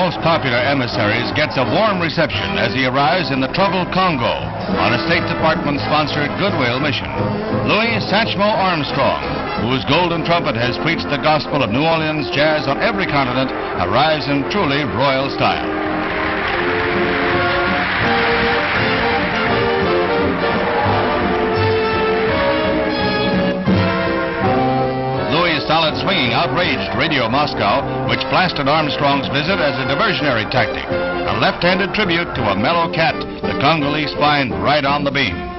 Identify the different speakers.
Speaker 1: most popular emissaries gets a warm reception as he arrives in the troubled Congo on a State Department-sponsored goodwill mission. Louis Satchmo Armstrong, whose golden trumpet has preached the gospel of New Orleans jazz on every continent, arrives in truly royal style. Solid swinging outraged Radio Moscow, which blasted Armstrong's visit as a diversionary tactic, a left-handed tribute to a mellow cat the Congolese find right on the beam.